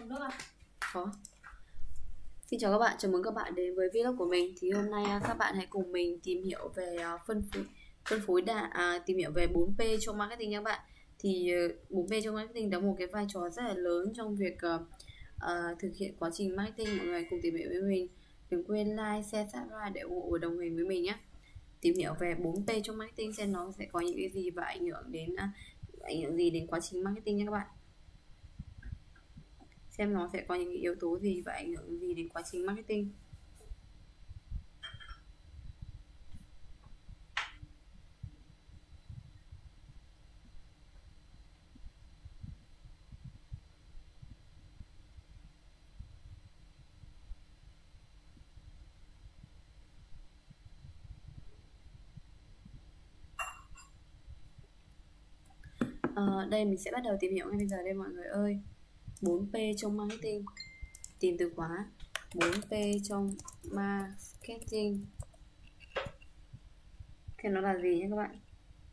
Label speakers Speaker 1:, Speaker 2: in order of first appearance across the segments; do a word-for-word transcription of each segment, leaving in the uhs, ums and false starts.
Speaker 1: Uống nước à?
Speaker 2: Có. Xin chào các bạn, chào mừng các bạn đến với vlog của mình. Thì hôm nay các bạn hãy cùng mình tìm hiểu về phân phối phân phối đa à, tìm hiểu về bốn P trong marketing nha các bạn. Thì bốn P trong marketing đóng một cái vai trò rất là lớn trong việc uh, uh, thực hiện quá trình marketing. Mọi người cùng tìm hiểu với mình. Đừng quên like, share, subscribe để ủng hộ và đồng hành với mình nhé. Tìm hiểu về bốn P trong marketing xem nó sẽ có những cái gì và ảnh hưởng đến uh, ảnh hưởng gì đến quá trình marketing nha các bạn. Xem nó sẽ có những yếu tố gì và ảnh hưởng gì đến quá trình marketing. À, đây mình sẽ bắt đầu tìm hiểu ngay bây giờ đây mọi người ơi. bốn P trong marketing. Tìm từ khóa bốn P trong marketing. Thế nó là gì nhé các bạn?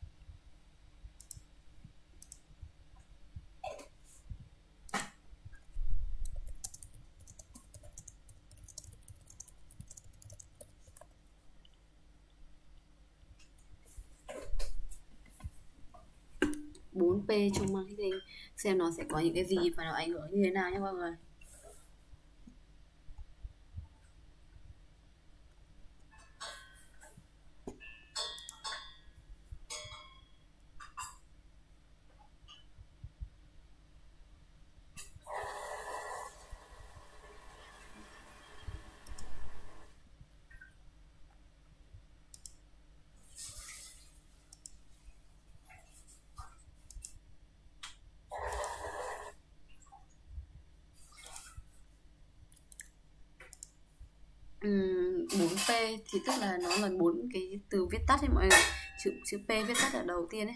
Speaker 2: bốn P trong marketing, xem nó sẽ có những cái gì và nó ảnh hưởng như thế nào nhé mọi người. bốn P thì tức là nó là bốn cái từ viết tắt ấy mọi người. Chữ chữ P viết tắt ở đầu tiên ấy.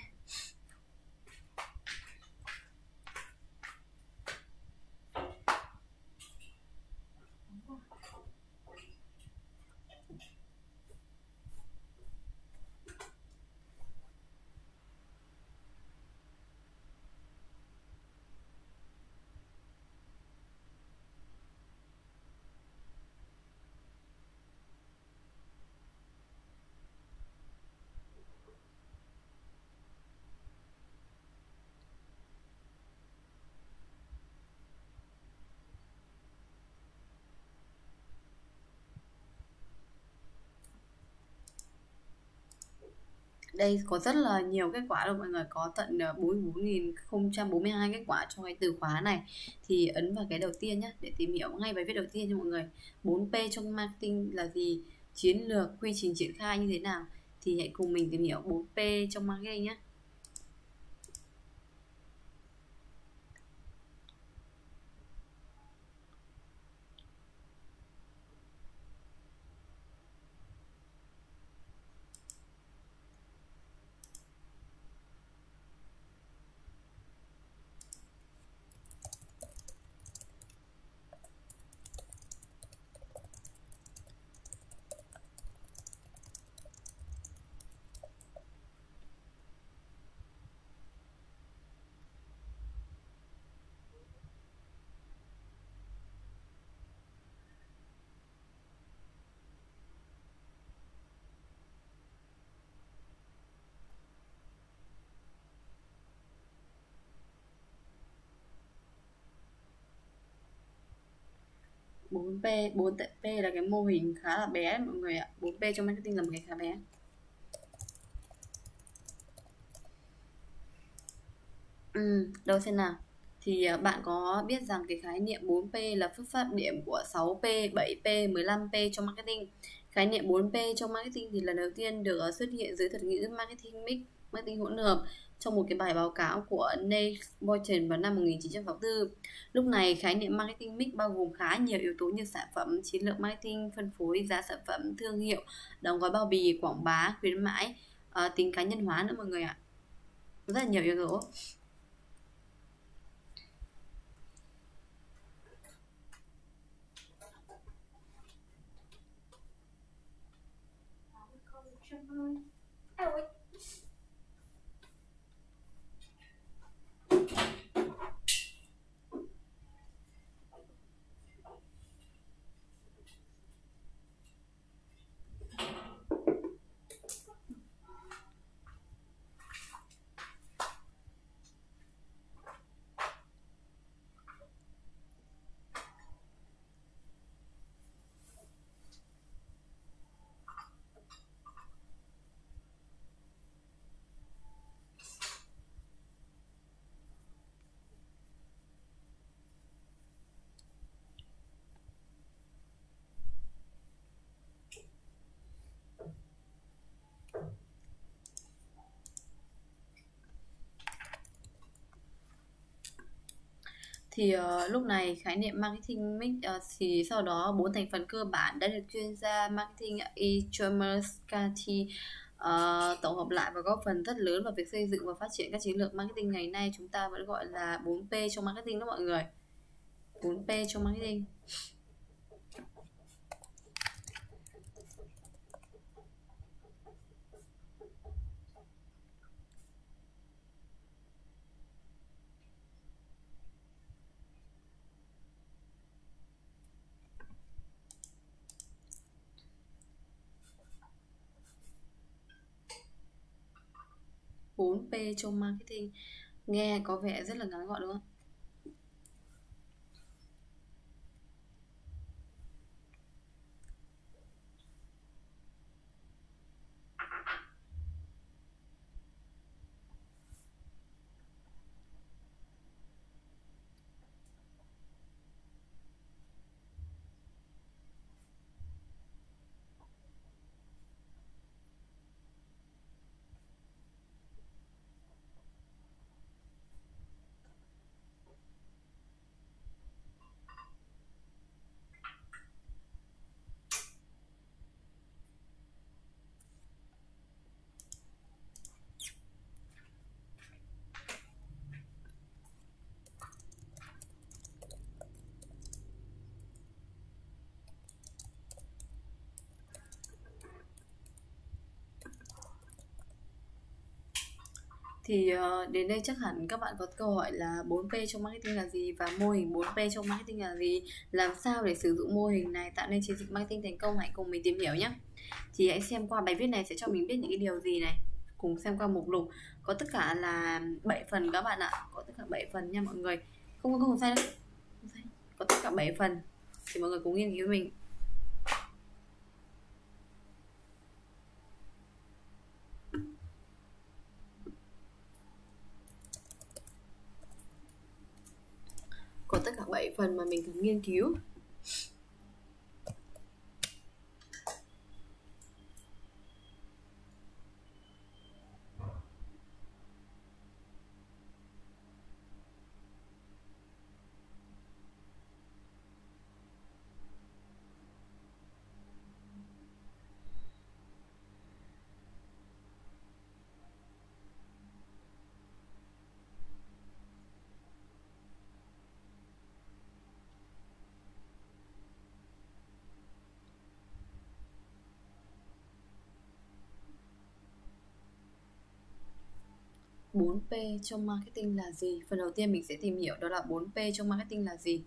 Speaker 2: Đây có rất là nhiều kết quả rồi mọi người, có tận bốn mươi bốn nghìn không trăm bốn mươi hai kết quả cho cái từ khóa này. Thì ấn vào cái đầu tiên nhé để tìm hiểu ngay bài viết đầu tiên cho mọi người. bốn P trong marketing là gì? Chiến lược, quy trình triển khai như thế nào? Thì hãy cùng mình tìm hiểu bốn P trong marketing nhé. bốn P, bốn P là cái mô hình khá là bé mọi người ạ. bốn P trong marketing là một cái khá bé. Ừ, đâu xem nào. Thì bạn có biết rằng cái khái niệm bốn P là xuất phát điểm của sáu P, bảy P, mười lăm P trong marketing. Khái niệm bốn P trong marketing thì lần đầu tiên được xuất hiện dưới thuật ngữ marketing mix, marketing hỗn hợp trong một cái bài báo cáo của Neil Boyton vào năm một nghìn chín trăm sáu mươi tư. Lúc này khái niệm marketing mix bao gồm khá nhiều yếu tố như sản phẩm, chiến lược marketing, phân phối, giá sản phẩm, thương hiệu, đóng gói bao bì, quảng bá, khuyến mãi, uh, tính cá nhân hóa nữa mọi người ạ. Rất là nhiều yếu tố. Thì uh, lúc này khái niệm marketing mix uh, thì sau đó bốn thành phần cơ bản đã được chuyên gia marketing e-commerce Cathy uh, tổng hợp lại và góp phần rất lớn vào việc xây dựng và phát triển các chiến lược marketing ngày nay chúng ta vẫn gọi là bốn P trong marketing đó mọi người. bốn P trong marketing. bốn P trong marketing nghe có vẻ rất là ngắn gọn đúng không? Thì uh, đến đây chắc hẳn các bạn có câu hỏi là bốn P trong marketing là gì và mô hình bốn P trong marketing là gì, làm sao để sử dụng mô hình này tạo nên chiến dịch marketing thành công. Hãy cùng mình tìm hiểu nhé. Thì hãy xem qua bài viết này sẽ cho mình biết những cái điều gì này. Cùng xem qua mục lục, có tất cả là bảy phần các bạn ạ, có tất cả bảy phần nha mọi người. Không không, không sai đâu, không sai. Có tất cả bảy phần thì mọi người cùng nghiên cứu mình. Có tất cả bảy phần mà mình cần nghiên cứu. bốn P trong marketing là gì? Phần đầu tiên mình sẽ tìm hiểu đó là bốn P trong marketing là gì.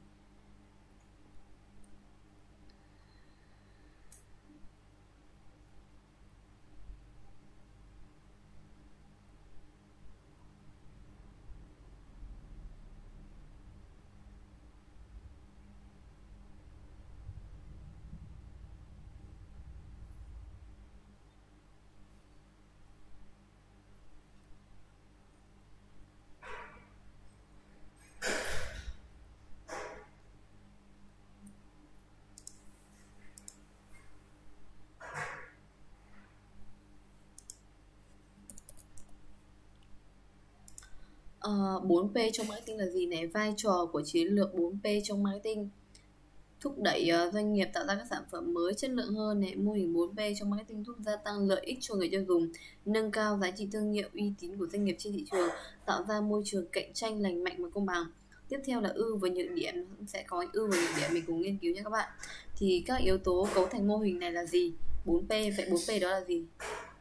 Speaker 2: Ờ, bốn P trong marketing là gì này? Vai trò của chiến lược bốn P trong marketing: thúc đẩy uh, doanh nghiệp tạo ra các sản phẩm mới chất lượng hơn này. Mô hình bốn P trong marketing giúp gia tăng lợi ích cho người tiêu dùng, nâng cao giá trị thương hiệu, uy tín của doanh nghiệp trên thị trường, tạo ra môi trường cạnh tranh lành mạnh và công bằng. Tiếp theo là ưu và nhược điểm, sẽ có ưu và nhược điểm mình cùng nghiên cứu nhé các bạn. Thì các yếu tố cấu thành mô hình này là gì? bốn P, vậy bốn P đó là gì?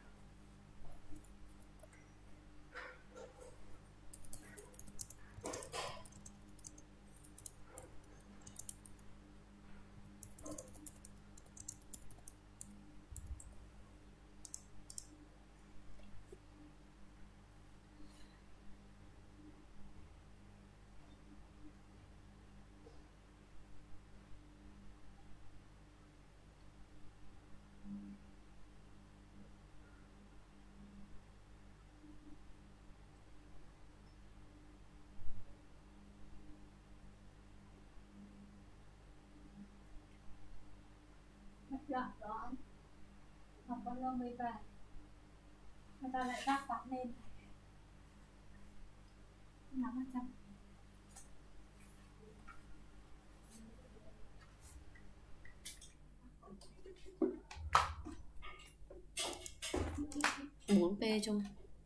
Speaker 1: Đoạn đó học bao lâu mới về, người ta lại gác quạt lên nắm ở trong.
Speaker 2: bốn P trong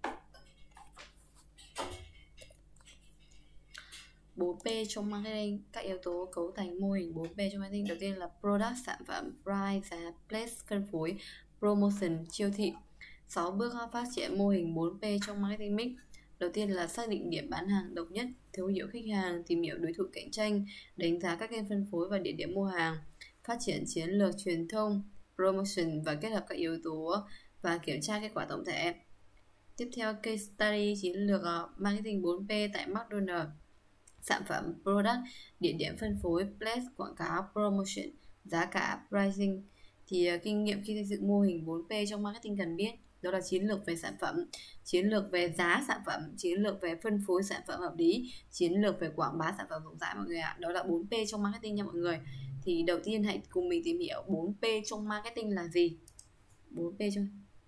Speaker 2: bốn P trong marketing. Các yếu tố cấu thành mô hình bốn P trong marketing đầu tiên là product, sản phẩm, price, giá, place, phân phối, promotion, chiêu thị. sáu bước phát triển mô hình bốn P trong marketing mix. Đầu tiên là xác định điểm bán hàng độc nhất, thấu hiểu khách hàng, tìm hiểu đối thủ cạnh tranh, đánh giá các kênh phân phối và địa điểm mua hàng, phát triển chiến lược truyền thông, promotion và kết hợp các yếu tố và kiểm tra kết quả tổng thể. Tiếp theo, case study chiến lược marketing bốn P tại McDonald's. Sản phẩm, product, địa điểm phân phối, place, quảng cáo, promotion, giá cả, pricing. Thì uh, kinh nghiệm khi xây dựng mô hình bốn P trong marketing cần biết đó là chiến lược về sản phẩm, chiến lược về giá sản phẩm, chiến lược về phân phối sản phẩm hợp lý, chiến lược về quảng bá sản phẩm rộng rãi mọi người ạ. Đó là bốn P trong marketing nha mọi người. Thì đầu tiên hãy cùng mình tìm hiểu bốn P trong marketing là gì. bốn P trong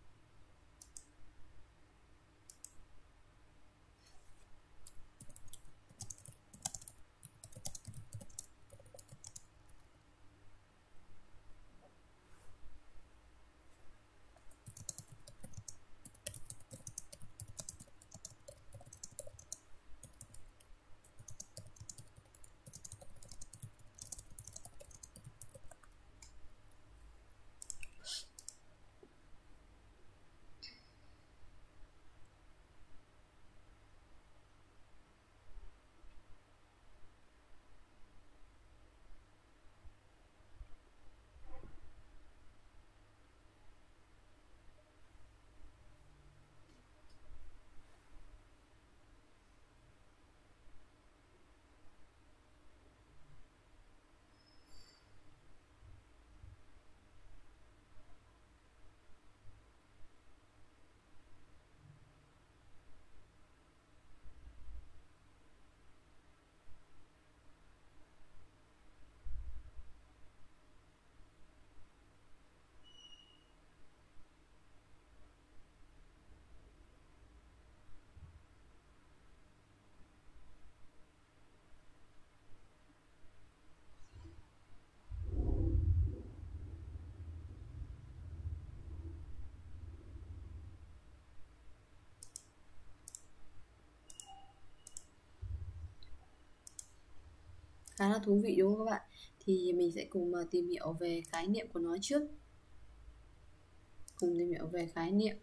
Speaker 2: khá là thú vị đúng không các bạn? Thì mình sẽ cùng tìm hiểu về khái niệm của nó trước. Cùng tìm hiểu về khái niệm.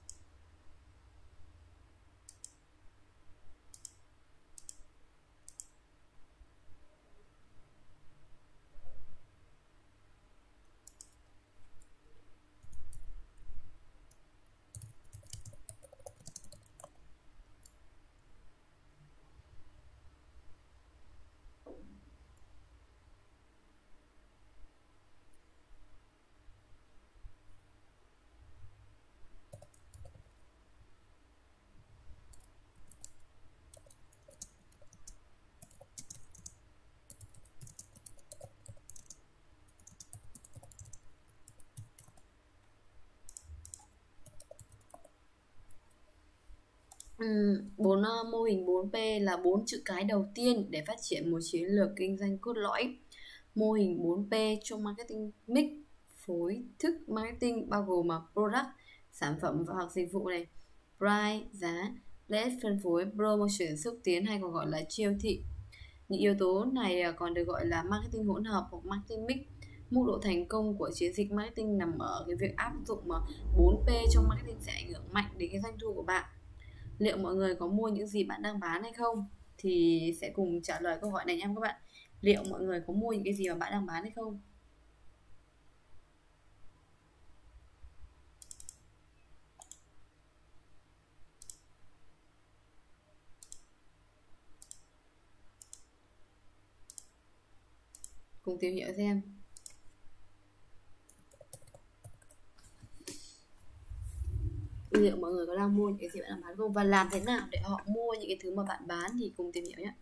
Speaker 2: bốn uh, mô hình bốn P là bốn chữ cái đầu tiên để phát triển một chiến lược kinh doanh cốt lõi. Mô hình bốn P trong marketing mix phối thức marketing bao gồm mà product, sản phẩm và hoặc dịch vụ này, price, giá, place, phân phối, promotion, xúc tiến hay còn gọi là chiêu thị. Những yếu tố này còn được gọi là marketing hỗn hợp hoặc marketing mix. Mức độ thành công của chiến dịch marketing nằm ở cái việc áp dụng mà bốn P trong marketing sẽ ảnh hưởng mạnh đến cái doanh thu của bạn. Liệu mọi người có mua những gì bạn đang bán hay không? Thì sẽ cùng trả lời câu hỏi này nha các bạn. Liệu mọi người có mua những cái gì mà bạn đang bán hay không? Cùng tìm hiểu xem. Liệu mọi người có đang mua những cái gì bạn đang bán không? Và làm thế nào để họ mua những cái thứ mà bạn bán thì cùng tìm hiểu nhé.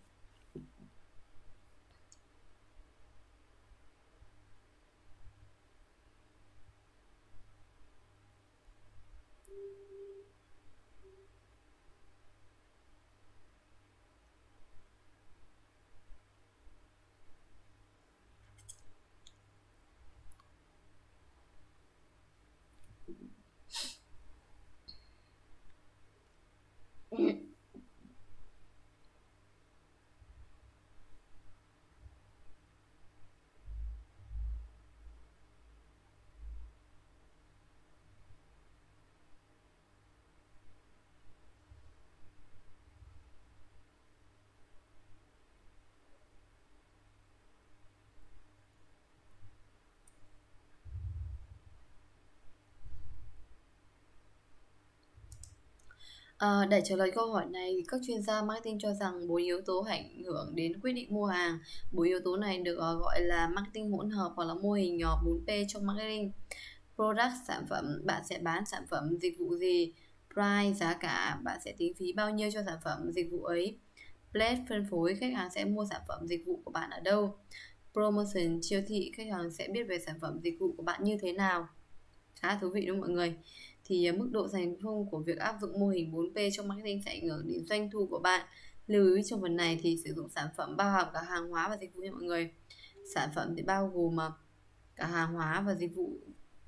Speaker 2: Ờ, để trả lời câu hỏi này thì các chuyên gia marketing cho rằng bốn yếu tố ảnh hưởng đến quyết định mua hàng. Bốn yếu tố này được ờ, gọi là marketing hỗn hợp hoặc là mô hình nhỏ bốn P trong marketing. Product, sản phẩm, bạn sẽ bán sản phẩm dịch vụ gì. Price, giá cả, bạn sẽ tính phí bao nhiêu cho sản phẩm dịch vụ ấy. Place, phân phối, khách hàng sẽ mua sản phẩm dịch vụ của bạn ở đâu. Promotion, chiêu thị, khách hàng sẽ biết về sản phẩm dịch vụ của bạn như thế nào. Khá thú vị đúng không mọi người? Thì à, mức độ thành công của việc áp dụng mô hình bốn P trong marketing sẽ ảnh hưởng đến doanh thu của bạn. Lưu ý trong phần này thì sử dụng sản phẩm bao hàm cả hàng hóa và dịch vụ nha mọi người. Sản phẩm thì bao gồm mà cả hàng hóa và dịch vụ.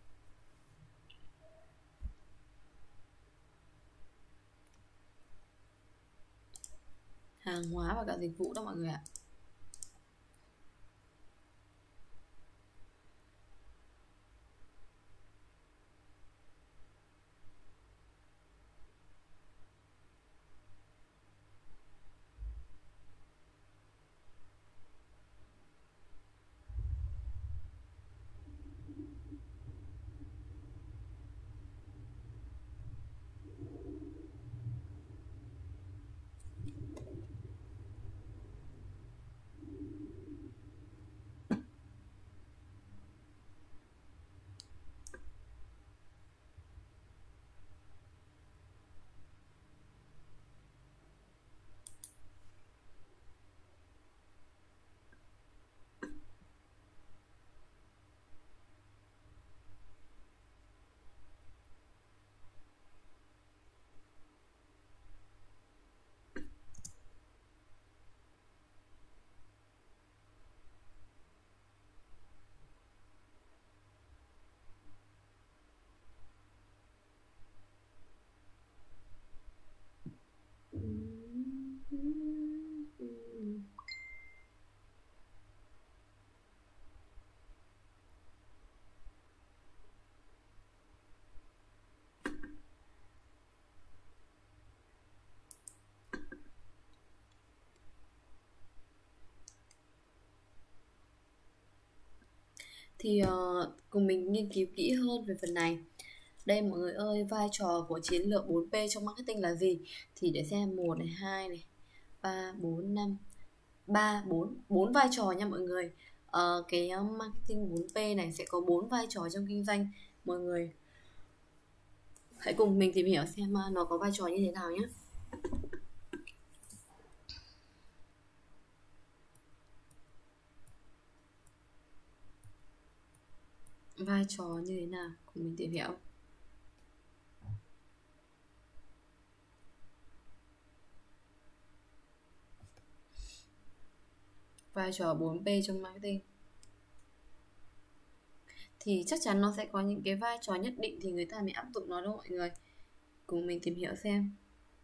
Speaker 2: Hàng hóa và cả dịch vụ đó mọi người ạ. Thì uh, cùng mình nghiên cứu kỹ hơn về phần này. Đây mọi người ơi, vai trò của chiến lược bốn P trong marketing là gì? Thì để xem một này, hai này, ba, bốn, năm, ba, bốn, bốn vai trò nha mọi người. Ờ, cái marketing bốn P này sẽ có bốn vai trò trong kinh doanh. Mọi người hãy cùng mình tìm hiểu xem nó có vai trò như thế nào nhé. Vai trò như thế nào? Cùng mình tìm hiểu. Vai trò bốn P trong marketing thì chắc chắn nó sẽ có những cái vai trò nhất định thì người ta mới áp dụng nó đâu mọi người. Cùng mình tìm hiểu xem.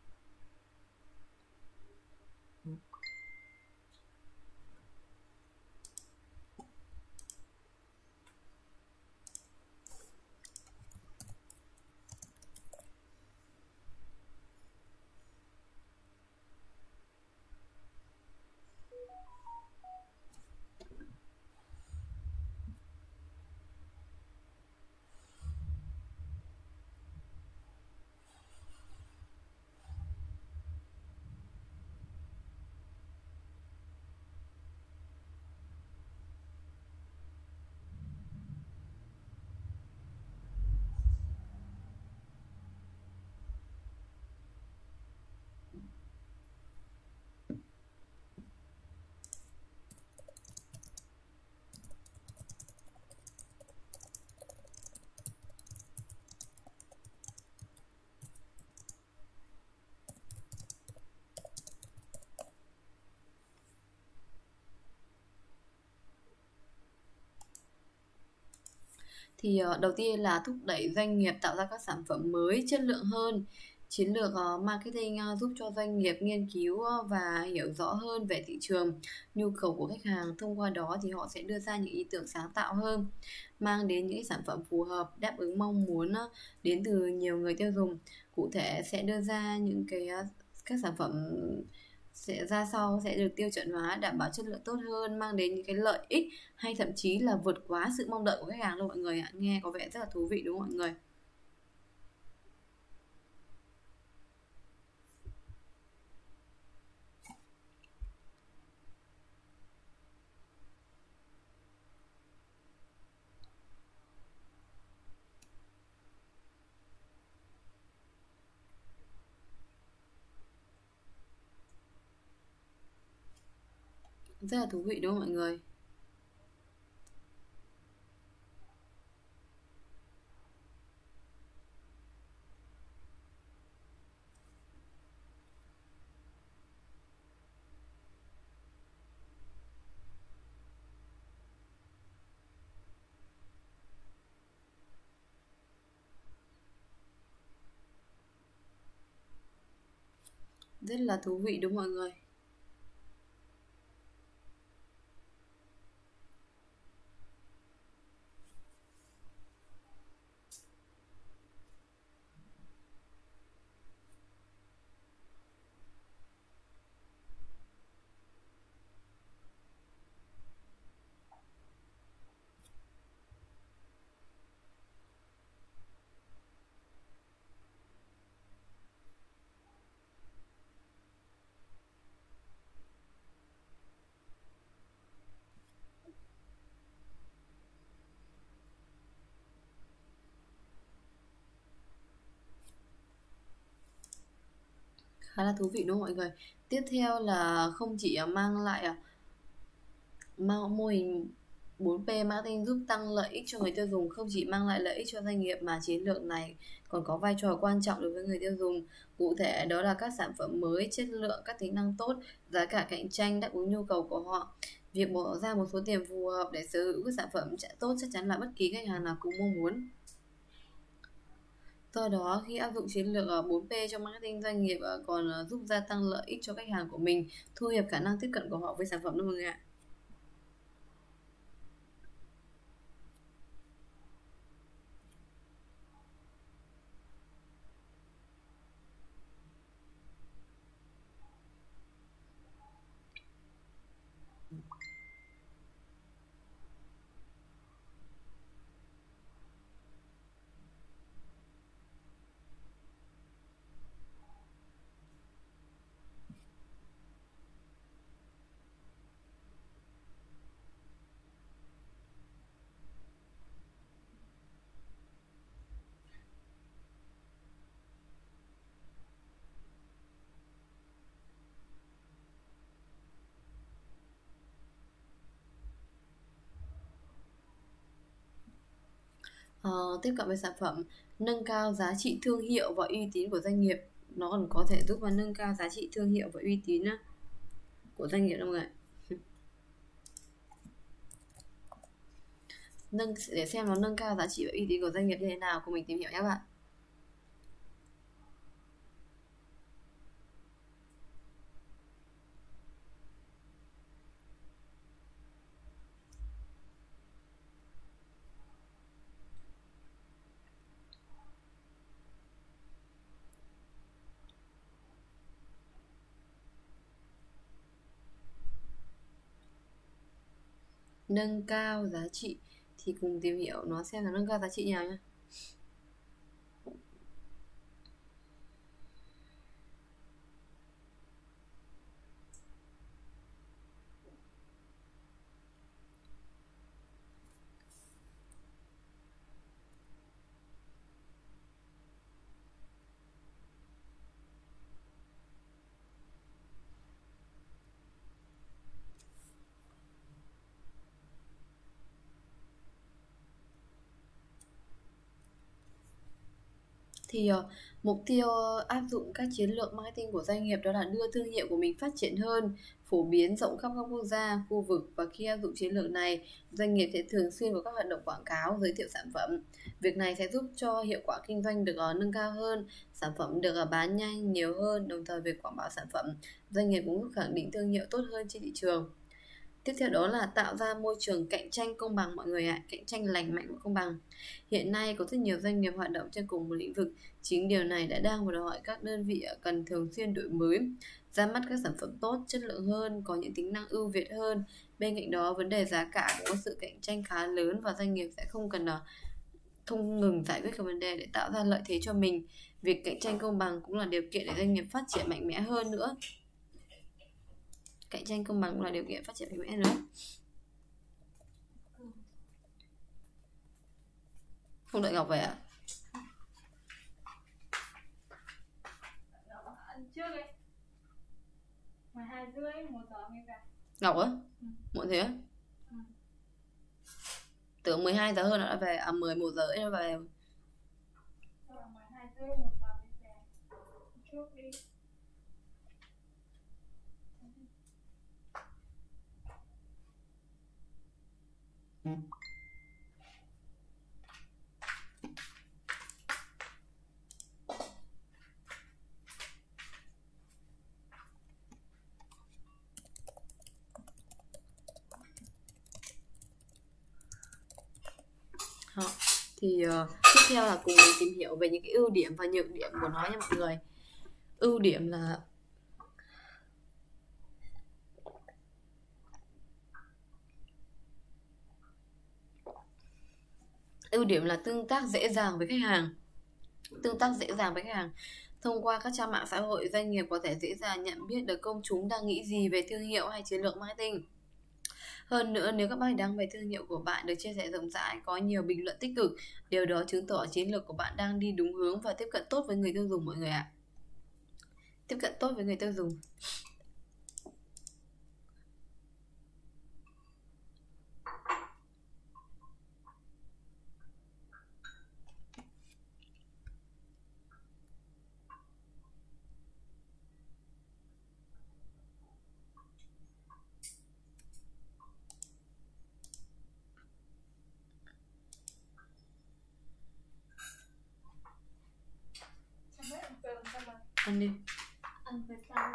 Speaker 2: Thì uh, đầu tiên là thúc đẩy doanh nghiệp tạo ra các sản phẩm mới chất lượng hơn. Chiến lược uh, marketing uh, giúp cho doanh nghiệp nghiên cứu uh, và hiểu rõ hơn về thị trường, nhu cầu của khách hàng. Thông qua đó thì họ sẽ đưa ra những ý tưởng sáng tạo hơn, mang đến những sản phẩm phù hợp đáp ứng mong muốn uh, đến từ nhiều người tiêu dùng. Cụ thể sẽ đưa ra những cái uh, các sản phẩm sẽ ra sau sẽ được tiêu chuẩn hóa, đảm bảo chất lượng tốt hơn, mang đến những cái lợi ích hay thậm chí là vượt quá sự mong đợi của khách hàng luôn mọi người ạ. Nghe có vẻ rất là thú vị đúng không mọi người? Rất là thú vị đúng không mọi người? Rất là thú vị đúng không mọi người? Khá là thú vị đúng không mọi người? Tiếp theo là không chỉ mang lại mang mô hình bốn P marketing giúp tăng lợi ích cho người tiêu dùng, không chỉ mang lại lợi ích cho doanh nghiệp mà chiến lược này còn có vai trò quan trọng đối với người tiêu dùng. Cụ thể đó là các sản phẩm mới, chất lượng, các tính năng tốt, giá cả cạnh tranh đáp ứng nhu cầu của họ. Việc bỏ ra một số tiền phù hợp để sở hữu các sản phẩm tốt chắc chắn là bất kỳ khách hàng nào cũng mong muốn. Do đó, khi áp dụng chiến lược bốn P trong marketing, doanh nghiệp còn giúp gia tăng lợi ích cho khách hàng của mình, thu hẹp khả năng tiếp cận của họ với sản phẩm đó mọi người ạ. Ờ, tiếp cận với sản phẩm, nâng cao giá trị thương hiệu và uy tín của doanh nghiệp. Nó còn có thể giúp mà nâng cao giá trị thương hiệu và uy tín á, của doanh nghiệp đâu mọi người. Nâng để xem nó nâng cao giá trị và uy tín của doanh nghiệp như thế nào, cùng mình tìm hiểu nhé bạn. Nâng cao giá trị thì cùng tìm hiểu nó xem là nâng cao giá trị nào nhé. Thì uh, mục tiêu áp dụng các chiến lược marketing của doanh nghiệp đó là đưa thương hiệu của mình phát triển hơn, phổ biến rộng khắp các quốc gia, khu vực. Và khi áp dụng chiến lược này, doanh nghiệp sẽ thường xuyên có các hoạt động quảng cáo, giới thiệu sản phẩm. Việc này sẽ giúp cho hiệu quả kinh doanh được uh, nâng cao hơn, sản phẩm được uh, bán nhanh nhiều hơn. Đồng thời việc quảng bá sản phẩm, doanh nghiệp cũng giúp khẳng định thương hiệu tốt hơn trên thị trường. Tiếp theo đó là tạo ra môi trường cạnh tranh công bằng mọi người ạ, cạnh tranh lành mạnh và công bằng. Hiện nay có rất nhiều doanh nghiệp hoạt động trên cùng một lĩnh vực, chính điều này đã đang và đòi hỏi các đơn vị cần thường xuyên đổi mới, ra mắt các sản phẩm tốt, chất lượng hơn, có những tính năng ưu việt hơn. Bên cạnh đó, vấn đề giá cả cũng có sự cạnh tranh khá lớn và doanh nghiệp sẽ không cần không ngừng giải quyết các vấn đề để tạo ra lợi thế cho mình. Việc cạnh tranh công bằng cũng là điều kiện để doanh nghiệp phát triển mạnh mẽ hơn nữa. Cạnh tranh công bằng cũng là điều kiện phát triển mạnh mẽ nữa. Không đợi Ngọc về à?
Speaker 1: Ăn trước ấy. mười hai rưỡi, một giờ mới về.
Speaker 2: Ngọc á?
Speaker 1: Ừ.
Speaker 2: Muộn thế á?
Speaker 1: Ừ.
Speaker 2: Tưởng mười hai giờ hơn nó đã về, à mười một giờ ấy nó về.
Speaker 1: Rồi mười hai rưỡi một giờ mới về. Trước đi.
Speaker 2: Đó. Thì uh, tiếp theo là cùng mình tìm hiểu về những cái ưu điểm và nhược điểm của nó nha mọi người. Ưu điểm là ưu điểm là tương tác dễ dàng với khách hàng. Tương tác dễ dàng với khách hàng. Thông qua các trang mạng xã hội, doanh nghiệp có thể dễ dàng nhận biết được công chúng đang nghĩ gì về thương hiệu hay chiến lược marketing. Hơn nữa, nếu các bài đăng về thương hiệu của bạn được chia sẻ rộng rãi, có nhiều bình luận tích cực, điều đó chứng tỏ chiến lược của bạn đang đi đúng hướng và tiếp cận tốt với người tiêu dùng mọi người ạ. Tiếp cận tốt với người tiêu dùng.
Speaker 1: Không biết ăn cơm sao mà
Speaker 2: Ăn đi.
Speaker 1: ăn với sao?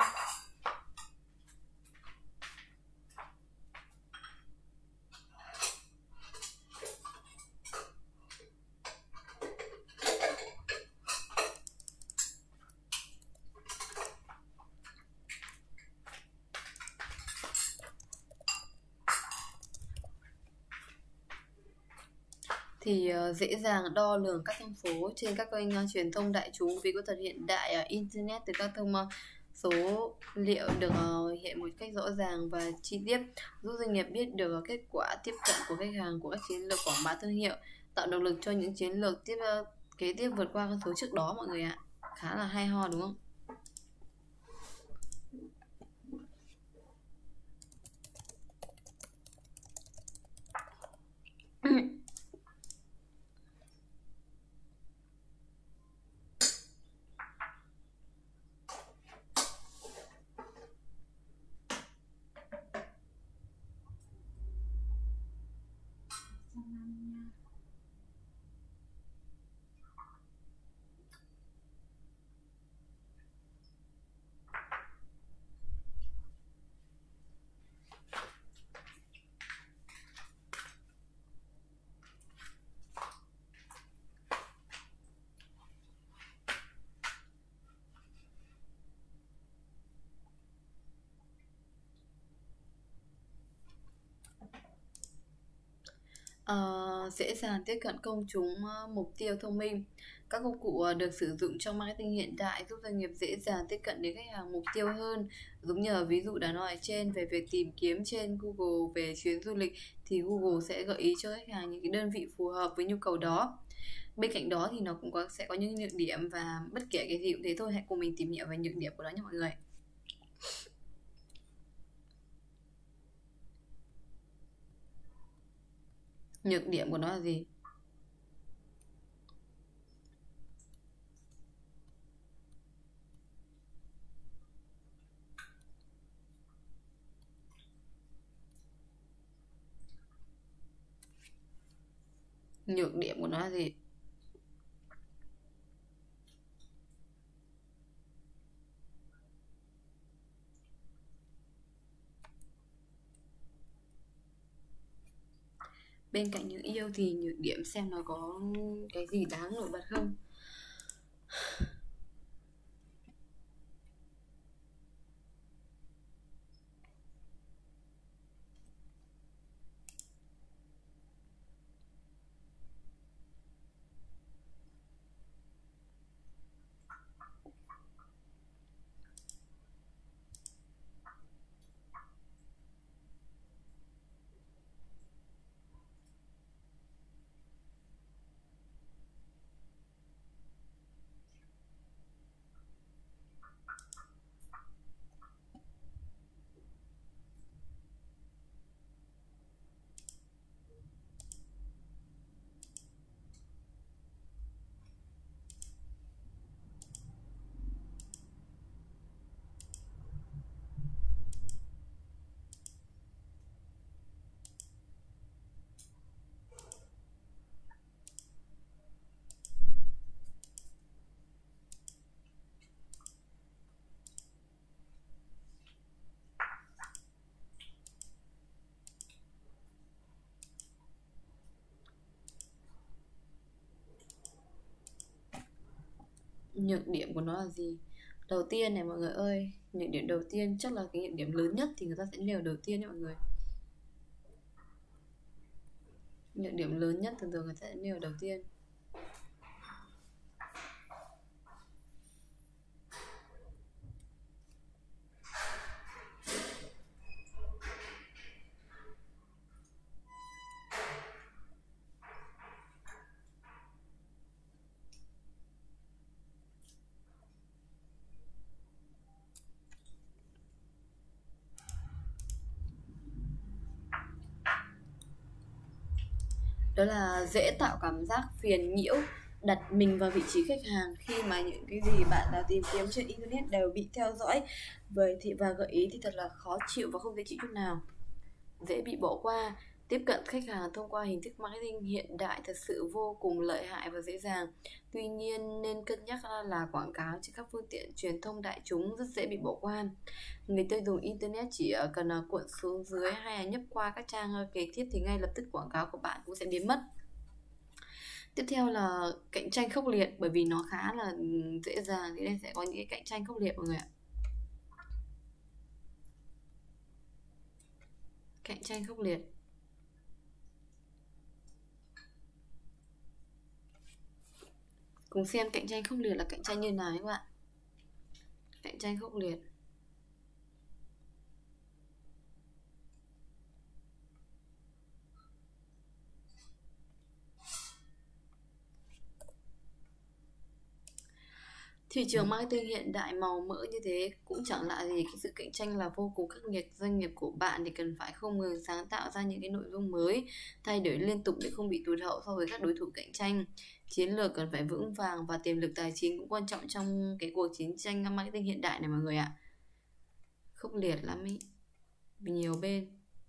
Speaker 2: Thì uh, dễ dàng đo lường các thông số trên các kênh uh, truyền thông đại chúng vì có thuật hiện đại uh, internet từ các thông uh, số liệu được uh, hiện một cách rõ ràng và chi tiết, giúp doanh nghiệp biết được uh, kết quả tiếp cận của khách hàng của các chiến lược quảng bá thương hiệu, tạo động lực cho những chiến lược tiếp uh, kế tiếp vượt qua con số trước đó mọi người ạ. Khá là hay ho đúng không? Uh, dễ dàng tiếp cận công chúng uh, mục tiêu thông minh. Các công cụ uh, được sử dụng trong marketing hiện đại giúp doanh nghiệp dễ dàng tiếp cận đến khách hàng mục tiêu hơn. Giống như ở ví dụ đã nói ở trên về việc tìm kiếm trên Google về chuyến du lịch, thì Google sẽ gợi ý cho khách hàng những cái đơn vị phù hợp với nhu cầu đó. Bên cạnh đó thì nó cũng có, sẽ có những nhược điểm, và bất kể cái gì cũng thế thôi. Hãy cùng mình tìm hiểu về nhược điểm của nó nha mọi người. Nhược điểm của nó là gì? Nhược điểm của nó là gì? Bên cạnh những yêu thì nhược điểm, xem nó có cái gì đáng nổi bật không. Nhược điểm của nó là gì? Đầu tiên này mọi người ơi, nhược điểm đầu tiên chắc là cái nhược điểm lớn nhất thì người ta sẽ nêu đầu tiên đấy mọi người. Nhược điểm lớn nhất thường thường người ta sẽ nêu đầu tiên. Đó là dễ tạo cảm giác phiền nhiễu, đặt mình vào vị trí khách hàng khi mà những cái gì bạn đã tìm kiếm trên internet đều bị theo dõi vậy thì và gợi ý thì thật là khó chịu và không dễ chịu chút nào. Dễ bị bỏ qua. Tiếp cận khách hàng thông qua hình thức marketing hiện đại thật sự vô cùng lợi hại và dễ dàng. Tuy nhiên nên cân nhắc là quảng cáo trên các phương tiện truyền thông đại chúng rất dễ bị bỏ qua. Người tiêu dùng internet chỉ cần cuộn xuống dưới hay là nhấp qua các trang kế tiếp thì ngay lập tức quảng cáo của bạn cũng sẽ biến mất. Tiếp theo là cạnh tranh khốc liệt, bởi vì nó khá là dễ dàng thì nên sẽ có những cái cạnh tranh khốc liệt mọi người ạ. Cạnh tranh khốc liệt. Cùng xem cạnh tranh khốc liệt là cạnh tranh như nào các bạn. Cạnh tranh khốc liệt. Thị trường marketing hiện đại màu mỡ như thế cũng chẳng lạ gì, cái sự cạnh tranh là vô cùng khắc nghiệt. Doanh nghiệp của bạn thì cần phải không ngừng sáng tạo ra những cái nội dung mới, thay đổi liên tục để không bị tụt hậu so với các đối thủ cạnh tranh. Chiến lược cần phải vững vàng và tiềm lực tài chính cũng quan trọng trong cái cuộc chiến tranh marketing hiện đại này mọi người ạ. Khốc liệt lắm ý, nhiều bên.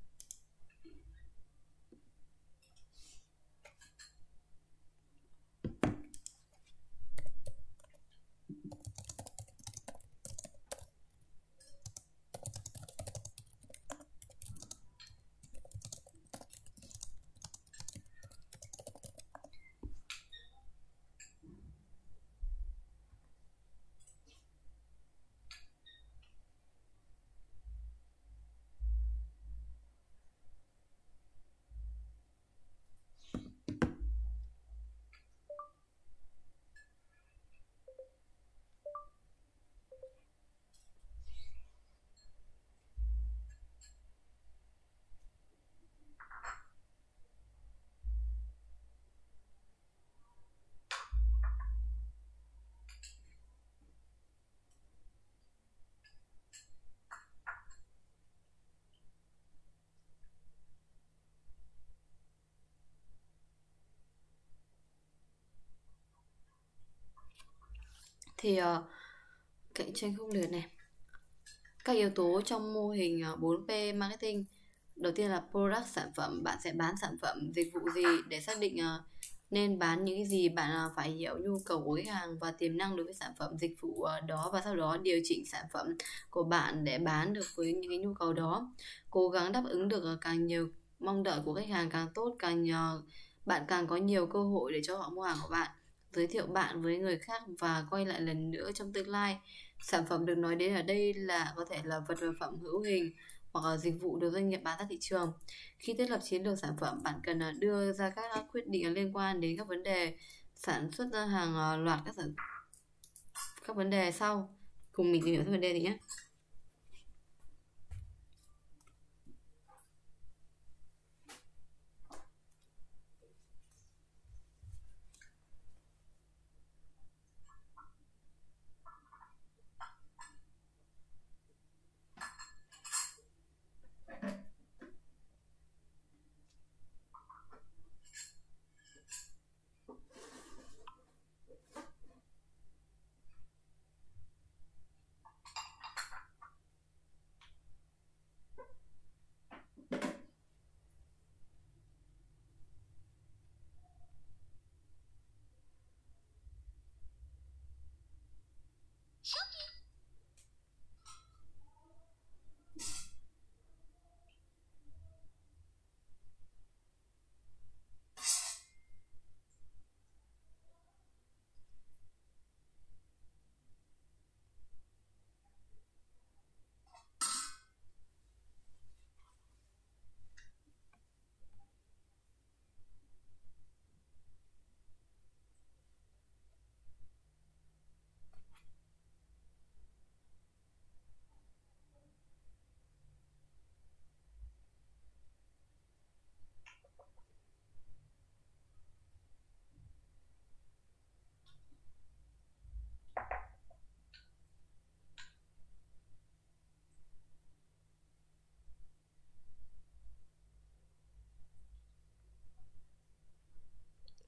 Speaker 2: Thì uh, cạnh tranh khốc liệt này. Các yếu tố trong mô hình bốn P marketing. Đầu tiên là product, sản phẩm. Bạn sẽ bán sản phẩm, dịch vụ gì. Để xác định uh, nên bán những cái gì, bạn uh, phải hiểu nhu cầu của khách hàng và tiềm năng đối với sản phẩm, dịch vụ uh, đó, và sau đó điều chỉnh sản phẩm của bạn để bán được với những cái nhu cầu đó. Cố gắng đáp ứng được uh, càng nhiều mong đợi của khách hàng càng tốt, càng uh, bạn càng có nhiều cơ hội để cho họ mua hàng của bạn. Giới thiệu bạn với người khác và quay lại lần nữa trong tương lai. Sản phẩm được nói đến ở đây là có thể là vật phẩm hữu hình hoặc là dịch vụ được doanh nghiệp bán ra thị trường. Khi thiết lập chiến lược sản phẩm, bạn cần đưa ra các quyết định liên quan đến các vấn đề sản xuất ra hàng loạt các sản các vấn đề sau. Cùng mình tìm hiểu các vấn đề này nhé.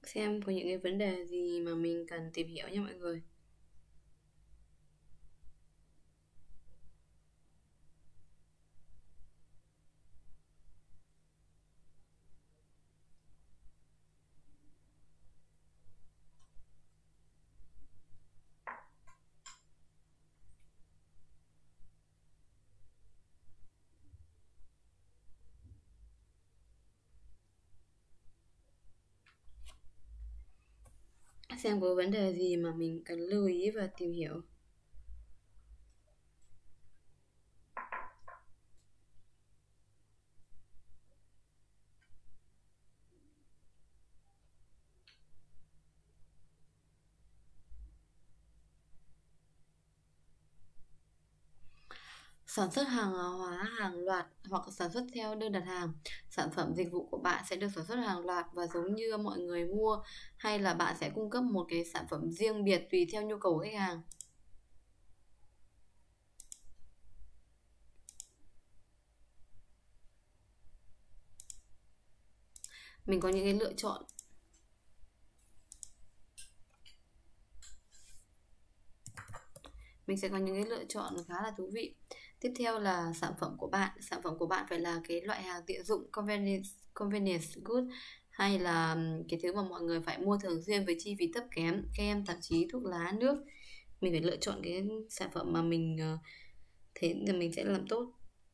Speaker 2: xem có những cái vấn đề gì mà mình cần tìm hiểu nha mọi người. Xem có vấn đề gì mà mình cần lưu ý và tìm hiểu. Sản xuất hàng hóa hàng loạt hoặc sản xuất theo đơn đặt hàng. Sản phẩm dịch vụ của bạn sẽ được sản xuất hàng loạt và giống như mọi người mua, hay là bạn sẽ cung cấp một cái sản phẩm riêng biệt tùy theo nhu cầu của khách hàng. Mình có những cái lựa chọn mình sẽ có những cái lựa chọn khá là thú vị. Tiếp theo là sản phẩm của bạn. Sản phẩm của bạn phải là cái loại hàng tiện dụng, convenience, convenience good, hay là cái thứ mà mọi người phải mua thường xuyên với chi phí thấp kém, kem, tạp chí, thuốc lá, nước. Mình phải lựa chọn cái sản phẩm mà mình ờ, thấy là mình sẽ làm tốt.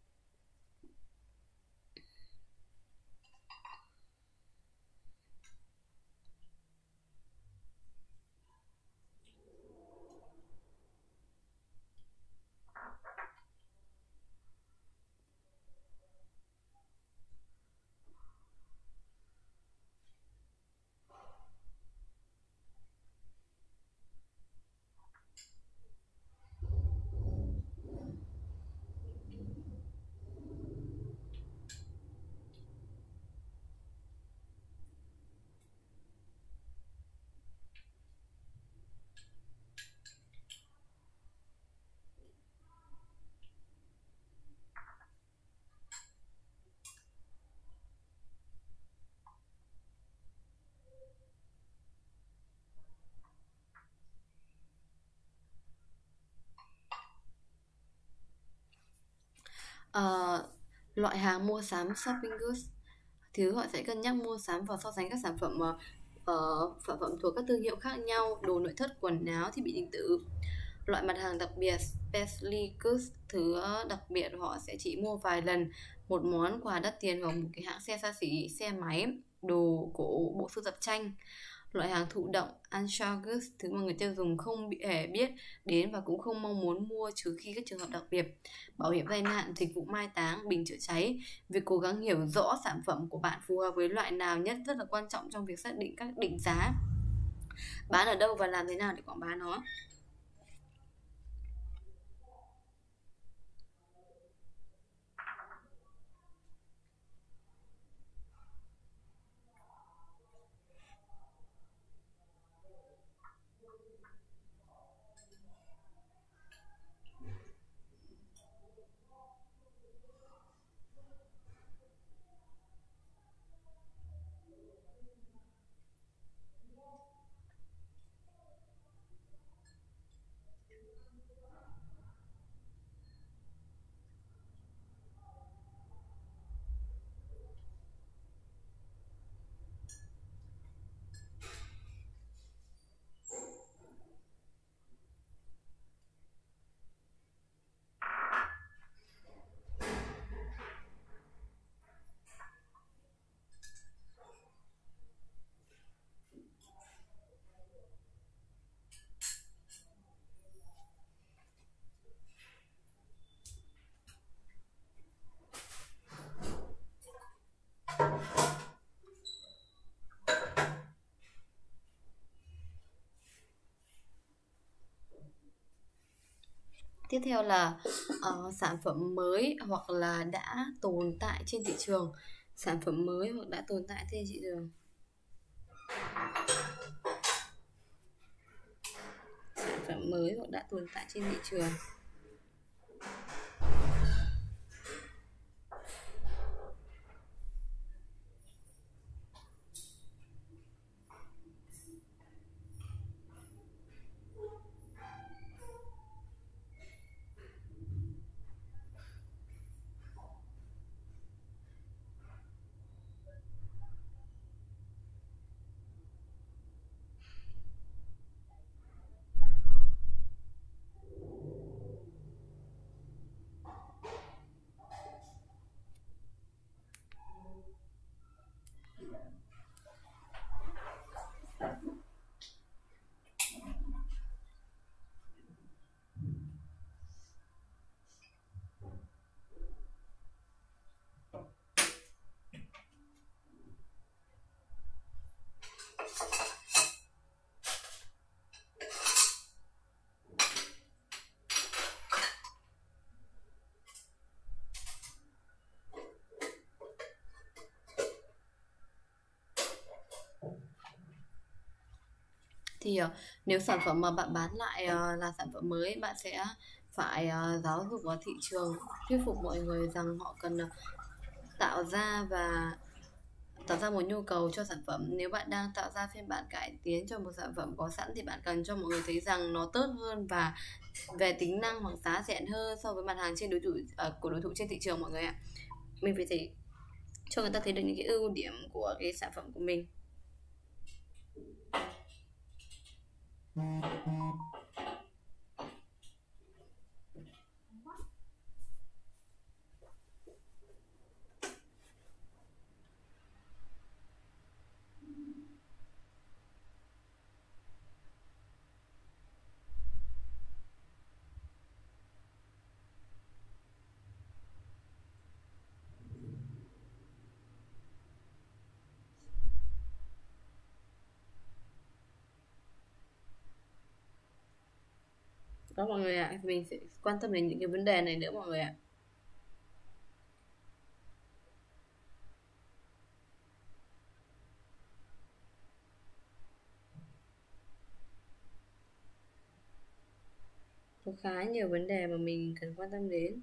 Speaker 2: Ờ, Loại hàng mua sắm shopping goods, thứ họ sẽ cân nhắc mua sắm và so sánh các sản phẩm ờ, ờ, sản phẩm thuộc các thương hiệu khác nhau, đồ nội thất, quần áo, thiết bị điện tử. Loại mặt hàng đặc biệt specialty goods, thứ đặc biệt họ sẽ chỉ mua vài lần, một món quà đắt tiền hoặc một cái hãng xe xa xỉ, xe máy, đồ cổ, bộ sưu tập tranh. Loại hàng thụ động unsure goods, thứ mà người tiêu dùng không bị hề biết đến và cũng không mong muốn mua trừ khi các trường hợp đặc biệt. Bảo hiểm tai nạn, dịch vụ mai táng, bình chữa cháy. Việc cố gắng hiểu rõ sản phẩm của bạn phù hợp với loại nào nhất rất là quan trọng trong việc xác định các định giá, bán ở đâu và làm thế nào để quảng bá nó. Tiếp theo là ờ, sản phẩm mới hoặc là đã tồn tại trên thị trường. Sản phẩm mới hoặc đã tồn tại trên thị trường. Sản phẩm mới hoặc đã tồn tại trên thị trường. Thì ờ, nếu sản phẩm mà bạn bán lại ờ, là sản phẩm mới, bạn sẽ phải ờ, giáo dục vào thị trường, thuyết phục mọi người rằng họ cần ờ, tạo ra và tạo ra một nhu cầu cho sản phẩm. Nếu bạn đang tạo ra phiên bản cải tiến cho một sản phẩm có sẵn thì bạn cần cho mọi người thấy rằng nó tốt hơn và về tính năng hoặc giá rẻ hơn so với mặt hàng trên đối thủ ờ, của đối thủ trên thị trường mọi người ạ. Mình phải thấy cho người ta thấy được những cái ưu điểm của cái sản phẩm của mình. Đó mọi người ạ, mình sẽ quan tâm đến những cái vấn đề này nữa mọi người ạ. Có khá nhiều vấn đề mà mình cần quan tâm đến.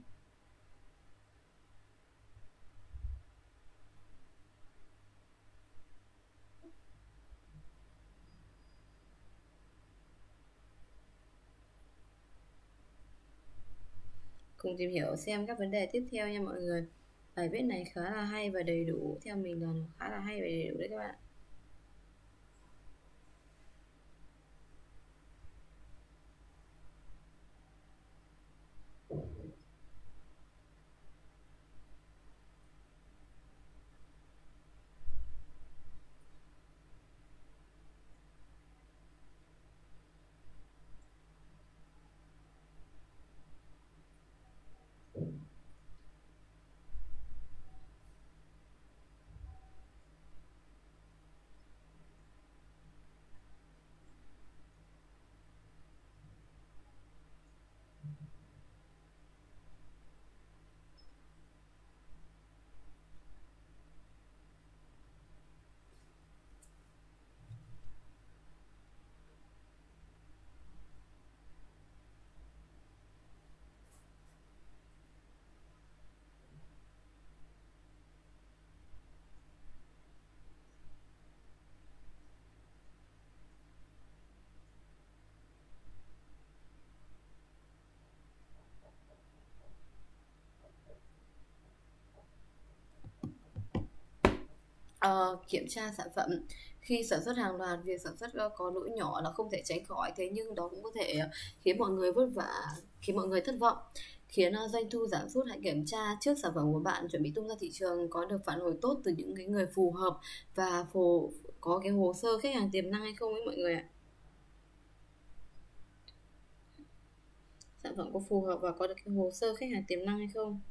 Speaker 2: Cùng tìm hiểu xem các vấn đề tiếp theo nha mọi người. Bài viết này khá là hay và đầy đủ, theo mình là nó khá là hay và đầy đủ đấy các bạn. Ờ, kiểm tra sản phẩm. Khi sản xuất hàng loạt, việc sản xuất ờ, có lỗi nhỏ là không thể tránh khỏi, thế nhưng đó cũng có thể ờ, khiến mọi người vất vả, khiến mọi người thất vọng, khiến ờ, doanh thu giảm sút. Hãy kiểm tra trước sản phẩm của bạn chuẩn bị tung ra thị trường có được phản hồi tốt từ những cái người phù hợp và phù có cái hồ sơ khách hàng tiềm năng hay không ấy mọi người ạ. Sản phẩm có phù hợp và có được cái hồ sơ khách hàng tiềm năng hay không.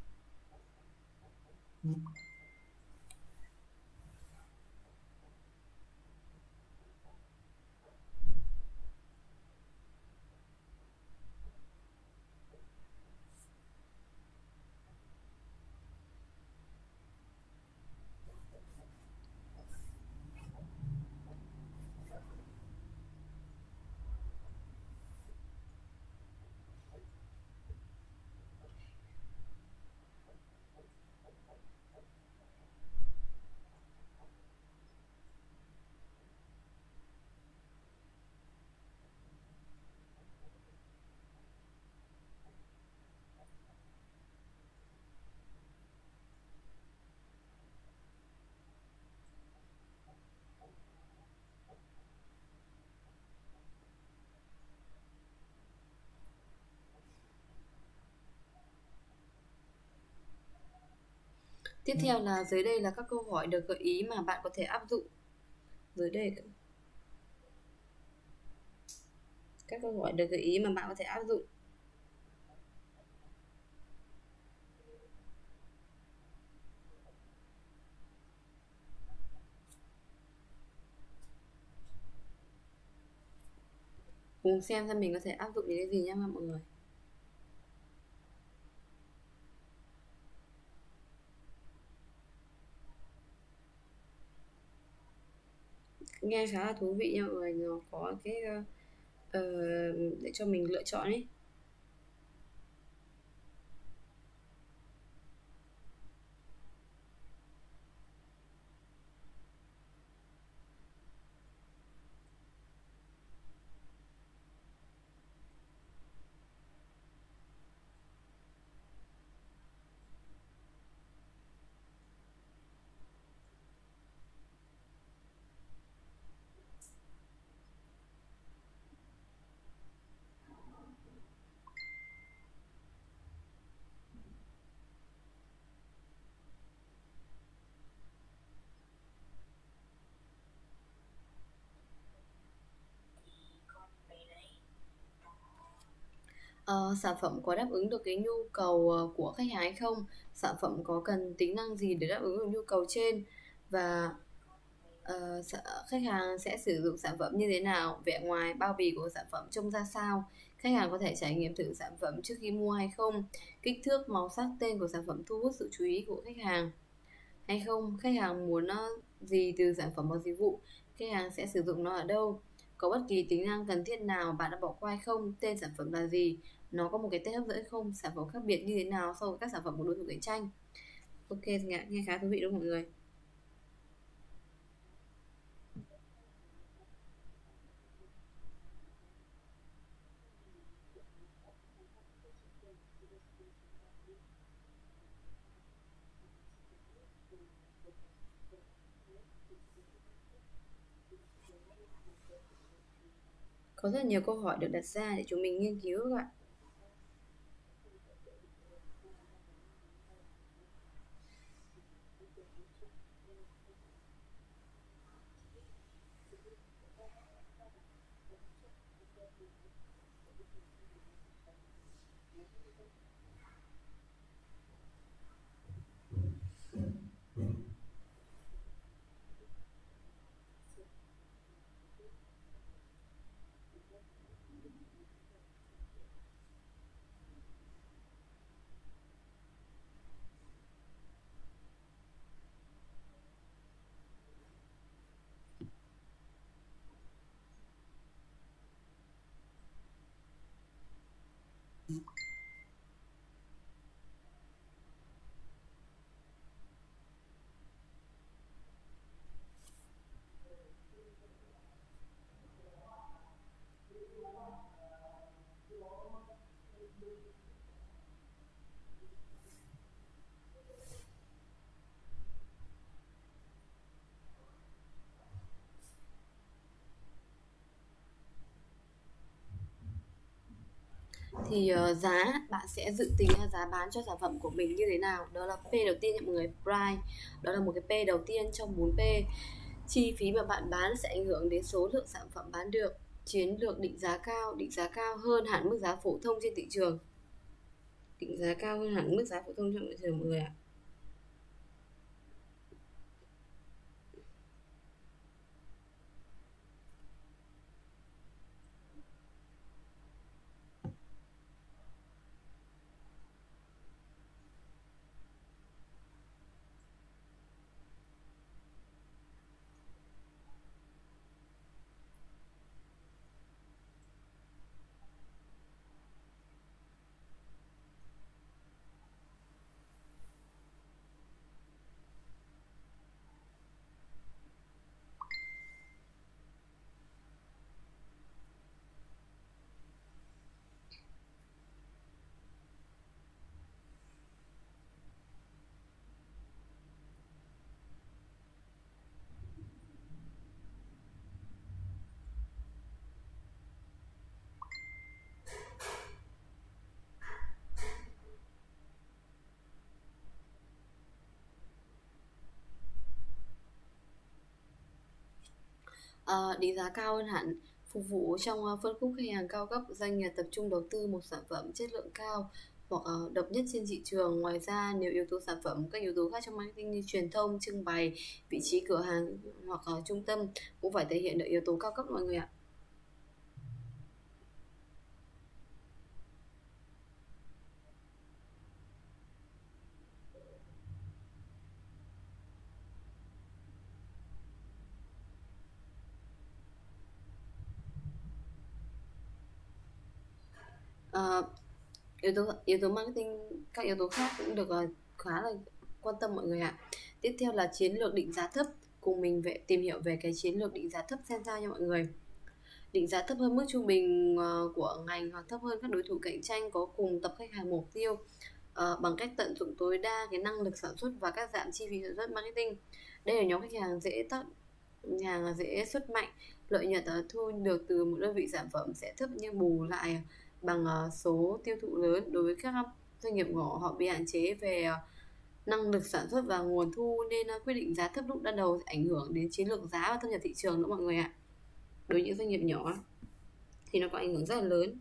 Speaker 2: Tiếp theo là dưới đây là các câu hỏi được gợi ý mà bạn có thể áp dụng. Dưới đây các câu hỏi được gợi ý mà bạn có thể áp dụng. Cùng xem xem mình có thể áp dụng những cái gì nhé mọi người. nghe khá là thú vị nha mọi người, nó có cái ờ, ờ, để cho mình lựa chọn ấy. Ờ, sản phẩm có đáp ứng được cái nhu cầu ờ, của khách hàng hay không, sản phẩm có cần tính năng gì để đáp ứng được nhu cầu trên, và ờ, sa- khách hàng sẽ sử dụng sản phẩm như thế nào, vẻ ngoài bao bì của sản phẩm trông ra sao, khách hàng có thể trải nghiệm thử sản phẩm trước khi mua hay không, kích thước, màu sắc, tên của sản phẩm thu hút sự chú ý của khách hàng hay không, khách hàng muốn ờ, gì từ sản phẩm hoặc dịch vụ, khách hàng sẽ sử dụng nó ở đâu, có bất kỳ tính năng cần thiết nào bạn đã bỏ qua hay không, tên sản phẩm là gì, nó có một cái tên hấp dẫn hay không, sản phẩm khác biệt như thế nào so với các sản phẩm của đối thủ cạnh tranh. Ok, nghe, nghe khá thú vị đúng không mọi người? Có rất nhiều câu hỏi được đặt ra để chúng mình nghiên cứu các bạn. Thì ờ, giá bạn sẽ dự tính là giá bán cho sản phẩm của mình như thế nào, đó là P đầu tiên nha mọi người, price, đó là một cái P đầu tiên trong bốn P. Chi phí mà bạn bán sẽ ảnh hưởng đến số lượng sản phẩm bán được. Chiến lược định giá cao, định giá cao hơn hẳn mức giá phổ thông trên thị trường, định giá cao hơn hẳn mức giá phổ thông trên thị trường mọi người ạ. Ờ, định giá cao hơn hẳn phục vụ trong ờ, phân khúc khách hàng cao cấp, doanh nghiệp tập trung đầu tư một sản phẩm chất lượng cao hoặc ờ, độc nhất trên thị trường. Ngoài ra, nếu yếu tố sản phẩm, các yếu tố khác trong marketing như truyền thông, trưng bày, vị trí cửa hàng hoặc ờ, trung tâm cũng phải thể hiện được yếu tố cao cấp mọi người ạ. Ờ, yếu tố yếu tố marketing, các yếu tố khác cũng được uh, khá là quan tâm mọi người ạ. Tiếp theo là chiến lược định giá thấp. Cùng mình về tìm hiểu về cái chiến lược định giá thấp xem sao nha mọi người. Định giá thấp hơn mức trung bình uh, của ngành hoặc thấp hơn các đối thủ cạnh tranh có cùng tập khách hàng mục tiêu, uh, bằng cách tận dụng tối đa cái năng lực sản xuất và các giảm chi phí sản xuất marketing. Đây là nhóm khách hàng dễ tác hàng dễ xuất mạnh, lợi nhuận thu được từ một đơn vị sản phẩm sẽ thấp nhưng bù lại bằng uh, số tiêu thụ lớn. Đối với các doanh nghiệp nhỏ, họ bị hạn chế về uh, năng lực sản xuất và nguồn thu nên uh, quyết định giá thấp lúc ban đầu ảnh hưởng đến chiến lược giá và thâm nhập thị trường nữa mọi người ạ. Đối với những doanh nghiệp nhỏ thì nó có ảnh hưởng rất là lớn.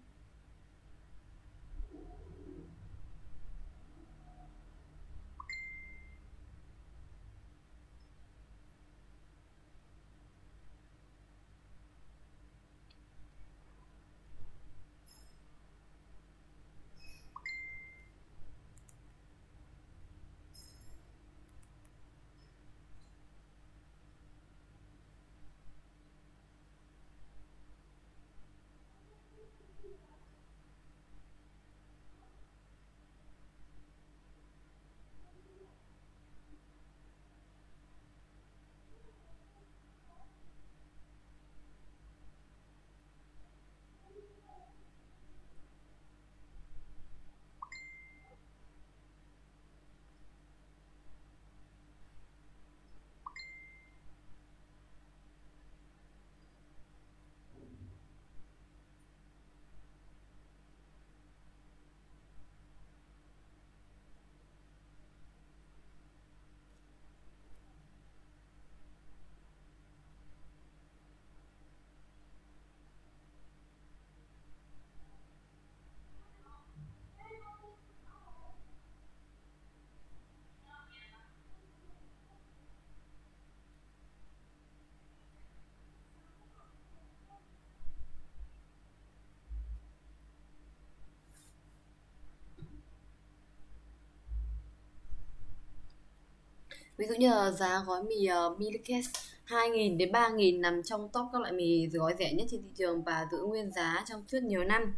Speaker 2: Ví dụ như là giá gói mì uh, Miliket hai nghìn đến ba nghìn nằm trong top các loại mì gói rẻ nhất trên thị trường và giữ nguyên giá trong suốt nhiều năm.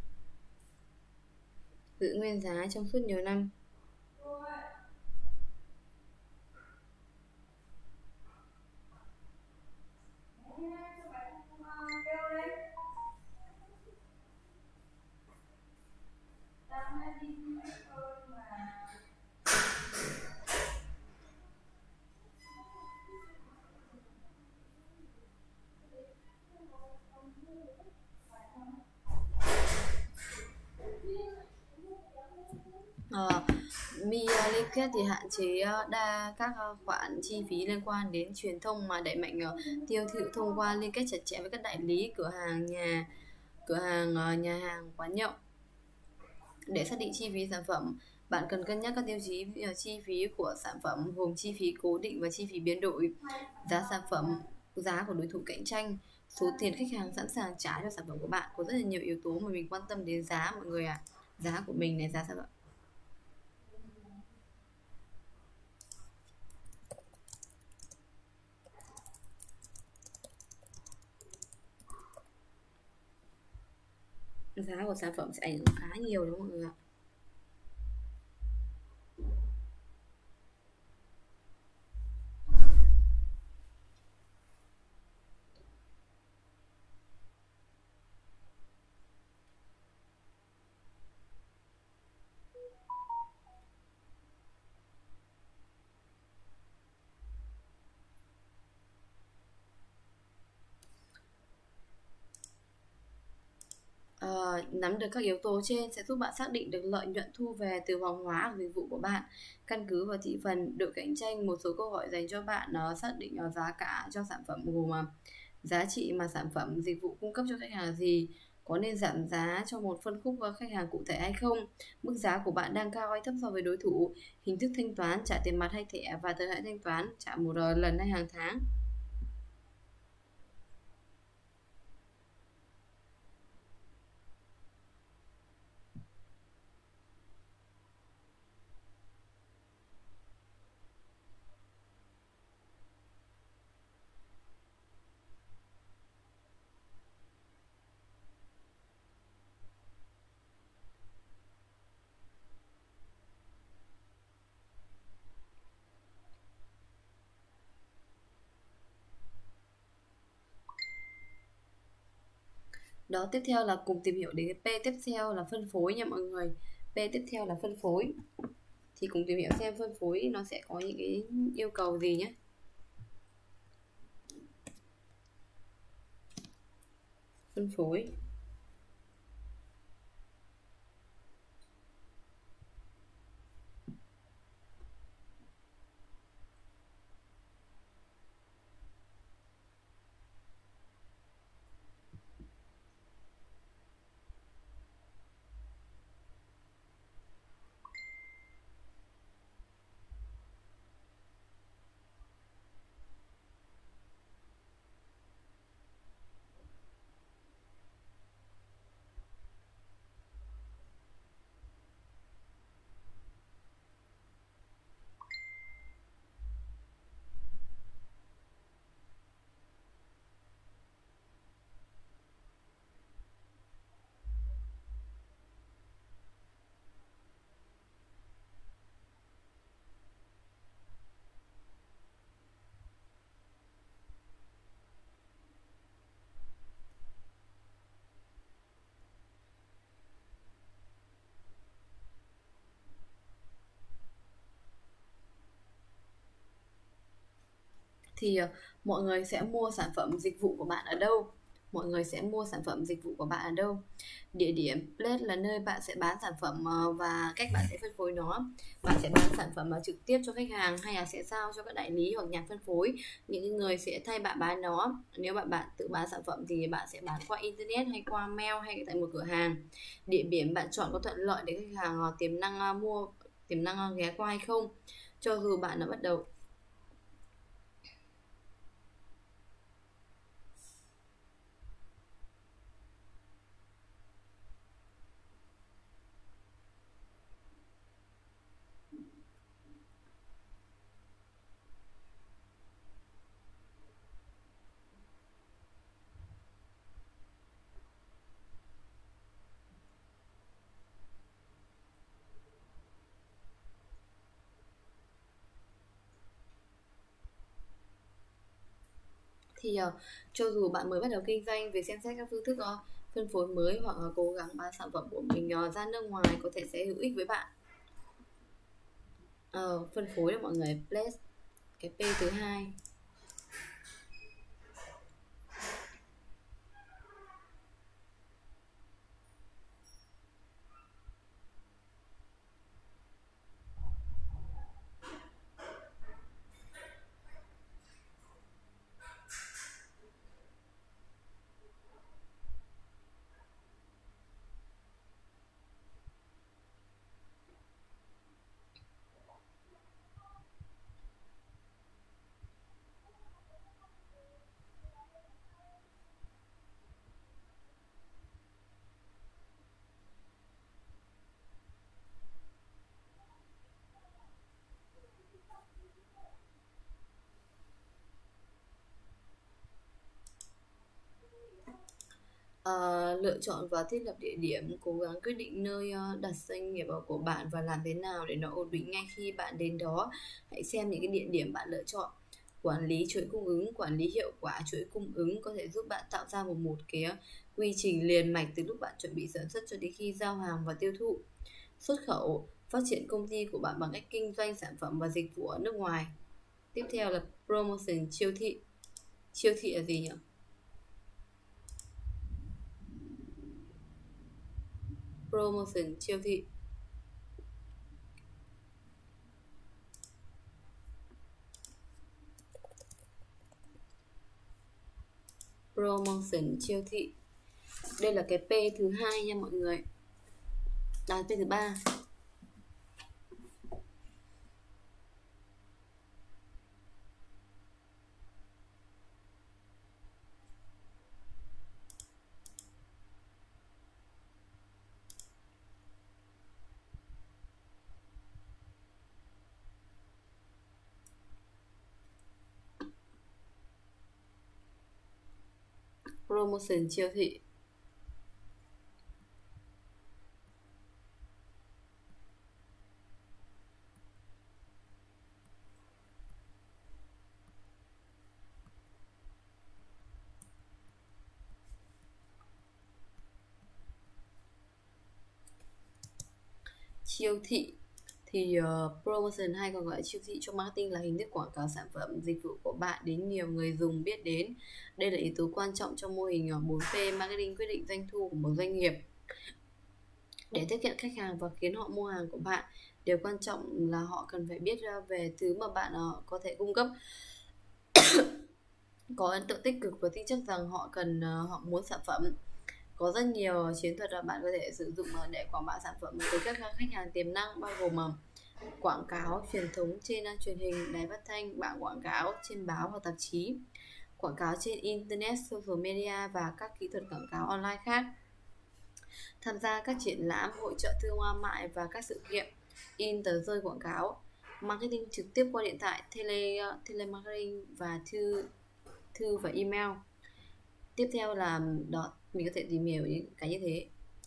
Speaker 2: Giữ nguyên giá trong suốt nhiều năm. Ờ, Mi uh, liên kết thì hạn chế uh, đa các uh, khoản chi phí liên quan đến truyền thông mà đẩy mạnh uh, tiêu thụ thông qua liên kết chặt chẽ với các đại lý, cửa hàng, nhà cửa hàng, uh, nhà hàng, quán nhậu. Để xác định chi phí sản phẩm, bạn cần cân nhắc các tiêu chí uh, chi phí của sản phẩm gồm chi phí cố định và chi phí biến đổi, giá sản phẩm, giá của đối thủ cạnh tranh, số tiền khách hàng sẵn sàng trả cho sản phẩm của bạn. Có rất là nhiều yếu tố mà mình quan tâm đến giá mọi người ạ. À. Giá của mình này, giá sản phẩm. Giá của sản phẩm sẽ ảnh hưởng khá nhiều đúng không mọi người ạ. Uh, nắm được các yếu tố trên sẽ giúp bạn xác định được lợi nhuận thu về từ hàng hóa hoặc dịch vụ của bạn. Căn cứ vào thị phần, độ cạnh tranh, một số câu hỏi dành cho bạn uh, xác định uh, giá cả cho sản phẩm gồm uh, giá trị mà sản phẩm dịch vụ cung cấp cho khách hàng gì, có nên giảm giá cho một phân khúc khách hàng cụ thể hay không, mức giá của bạn đang cao hay thấp so với đối thủ, hình thức thanh toán, trả tiền mặt hay thẻ và thời hạn thanh toán, trả một uh, lần hay hàng tháng. Đó, tiếp theo là cùng tìm hiểu đến cái P tiếp theo là phân phối nha mọi người. P tiếp theo là phân phối. Thì cùng tìm hiểu xem phân phối nó sẽ có những cái yêu cầu gì nhé. Phân phối. Thì uh, mọi người sẽ mua sản phẩm dịch vụ của bạn ở đâu? Mọi người sẽ mua sản phẩm dịch vụ của bạn ở đâu? Địa điểm, place là nơi bạn sẽ bán sản phẩm uh, và cách bạn sẽ phân phối nó. Bạn sẽ bán sản phẩm uh, trực tiếp cho khách hàng hay là sẽ giao cho các đại lý hoặc nhà phân phối, những người sẽ thay bạn bán nó. Nếu bạn bạn tự bán sản phẩm thì bạn sẽ bán qua internet hay qua mail hay tại một cửa hàng. Địa điểm bạn chọn có thuận lợi để khách hàng uh, tiềm năng uh, mua tiềm năng uh, ghé qua hay không? Cho dù bạn đã bắt đầu thì uh, cho dù bạn mới bắt đầu kinh doanh, việc xem xét các phương thức uh, phân phối mới hoặc uh, cố gắng bán sản phẩm của mình uh, ra nước ngoài có thể sẽ hữu ích với bạn. Uh, phân phối là mọi người place cái P thứ hai. Uh, lựa chọn và thiết lập địa điểm, cố gắng quyết định nơi uh, đặt doanh nghiệp của bạn và làm thế nào để nó ổn định ngay khi bạn đến đó. Hãy xem những cái địa điểm bạn lựa chọn. Quản lý chuỗi cung ứng, quản lý hiệu quả chuỗi cung ứng có thể giúp bạn tạo ra một một cái quy trình liền mạch từ lúc bạn chuẩn bị sản xuất cho đến khi giao hàng và tiêu thụ. Xuất khẩu, phát triển công ty của bạn bằng cách kinh doanh sản phẩm và dịch vụ ở nước ngoài. Tiếp theo là promotion, chiêu thị. Chiêu thị là gì nhỉ? Promotion, chiêu thị. Promotion, chiêu thị. Đây là cái P thứ hai nha mọi người. À, P thứ ba. Promotion, chiêu thị. Chiêu thị thì uh, promotion hay còn gọi là chiêu thị trong marketing là hình thức quảng cáo sản phẩm dịch vụ của bạn đến nhiều người dùng biết đến. Đây là yếu tố quan trọng trong mô hình uh, bốn P marketing quyết định doanh thu của một doanh nghiệp. Để tiếp cận khách hàng và khiến họ mua hàng của bạn, điều quan trọng là họ cần phải biết uh, về thứ mà bạn uh, có thể cung cấp, có ấn tượng tích cực và tin chắc rằng họ cần uh, họ muốn sản phẩm. Có rất nhiều chiến thuật là bạn có thể sử dụng để quảng bá sản phẩm tới các khách hàng tiềm năng, bao gồm quảng cáo truyền thống trên truyền hình, đài phát thanh, bảng quảng cáo trên báo hoặc tạp chí, quảng cáo trên internet, social media và các kỹ thuật quảng cáo online khác, tham gia các triển lãm, hội chợ thương mại và các sự kiện, in tờ rơi quảng cáo, marketing trực tiếp qua điện thoại, tele telemarketing và thư thư và email. Tiếp theo là đó, mình có thể tìm hiểu những cái như thế.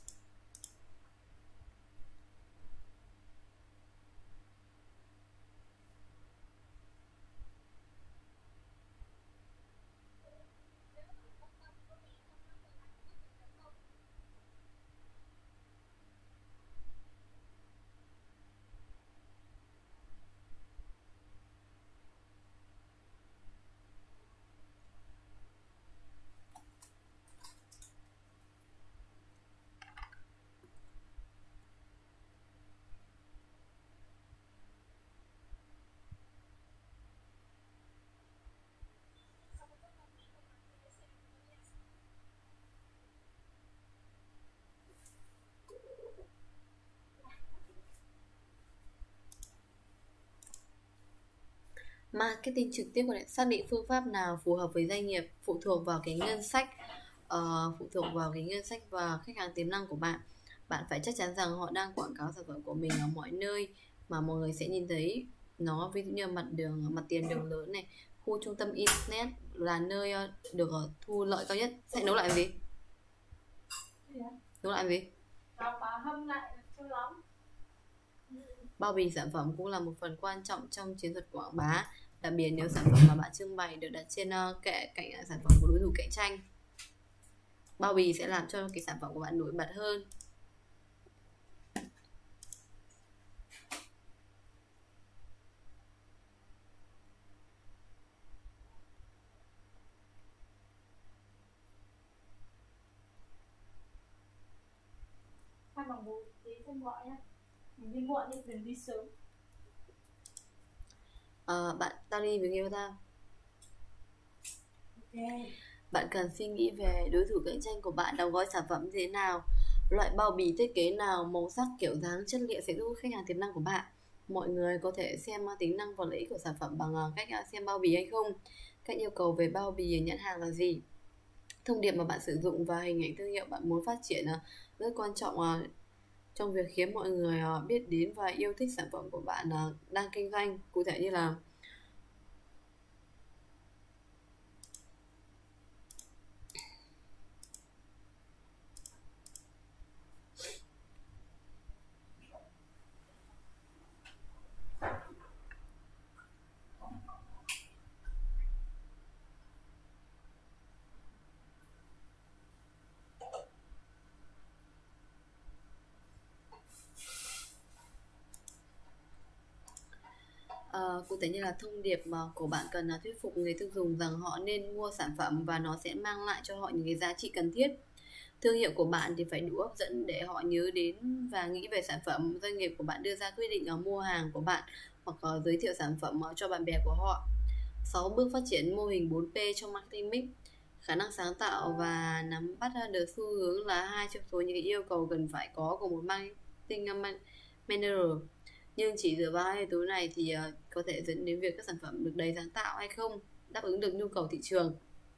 Speaker 2: Marketing trực tiếp có thể xác định phương pháp nào phù hợp với doanh nghiệp phụ thuộc vào cái ngân sách uh, phụ thuộc vào cái ngân sách và khách hàng tiềm năng của bạn. Bạn phải chắc chắn rằng họ đang quảng cáo sản phẩm của mình ở mọi nơi mà mọi người sẽ nhìn thấy nó, ví dụ như mặt đường, mặt tiền đường lớn này, khu trung tâm internet là nơi được thu lợi cao nhất. Sẽ nấu lại gì? Nấu lại gì? Bao bì sản phẩm cũng là một phần quan trọng trong chiến thuật quảng bá, đặc biệt nếu sản phẩm mà bạn trưng bày được đặt trên uh, kệ cạnh sản phẩm của đối thủ cạnh tranh. Bao bì sẽ làm cho cái sản phẩm của bạn nổi bật hơn.
Speaker 1: Hai bằng bố tí xem gọi nhá. Mình đi muộn đi, đừng đi sớm.
Speaker 2: À, bạn tao đi với người tao.
Speaker 1: Okay.
Speaker 2: Bạn cần suy nghĩ về đối thủ cạnh tranh của bạn đóng gói sản phẩm như thế nào, loại bao bì thiết kế nào, màu sắc, kiểu dáng, chất liệu sẽ giúp khách hàng tiềm năng của bạn. Mọi người có thể xem tính năng và lợi ích của sản phẩm bằng cách xem bao bì hay không. Các yêu cầu về bao bì nhãn hàng là gì? Thông điệp mà bạn sử dụng và hình ảnh thương hiệu bạn muốn phát triển rất quan trọng trong việc khiến mọi người biết đến và yêu thích sản phẩm của bạn đang kinh doanh. Cụ thể như là Uh, cụ thể như là thông điệp mà của bạn cần là thuyết phục người tiêu dùng rằng họ nên mua sản phẩm và nó sẽ mang lại cho họ những cái giá trị cần thiết. Thương hiệu của bạn thì phải đủ hấp dẫn để họ nhớ đến và nghĩ về sản phẩm. Doanh nghiệp của bạn đưa ra quyết định ở mua hàng của bạn hoặc uh, giới thiệu sản phẩm cho bạn bè của họ. sáu bước phát triển mô hình bốn P trong marketing mix. Khả năng sáng tạo và nắm bắt được xu hướng là hai trong số những cái yêu cầu cần phải có của một marketing manager. Nhưng chỉ dựa vào hai yếu tố này thì uh, có thể dẫn đến việc các sản phẩm được đầy sáng tạo hay không, đáp ứng được nhu cầu thị trường.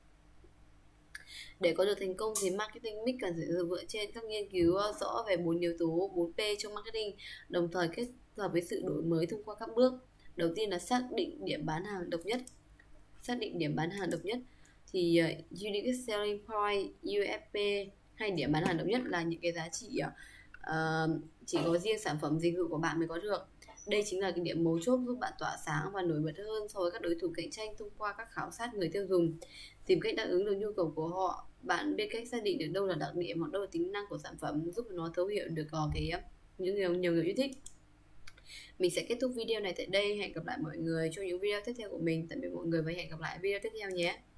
Speaker 2: Để có được thành công thì marketing mix cần phải dựa trên các nghiên cứu rõ về bốn yếu tố bốn P trong marketing, đồng thời kết hợp với sự đổi mới thông qua các bước. Đầu tiên là xác định điểm bán hàng độc nhất. Xác định điểm bán hàng độc nhất thì uh, Unique Selling Point U S P hay điểm bán hàng độc nhất là những cái giá trị uh, chỉ có riêng sản phẩm dịch vụ của bạn mới có được. Đây chính là cái điểm mấu chốt giúp bạn tỏa sáng và nổi bật hơn so với các đối thủ cạnh tranh thông qua các khảo sát người tiêu dùng, tìm cách đáp ứng được nhu cầu của họ. Bạn biết cách xác định được đâu là đặc điểm hoặc đâu là tính năng của sản phẩm, giúp nó thấu hiểu được có cái những nhiều, nhiều người yêu thích. Mình sẽ kết thúc video này tại đây. Hẹn gặp lại mọi người trong những video tiếp theo của mình. Tạm biệt mọi người và hẹn gặp lại video tiếp theo nhé.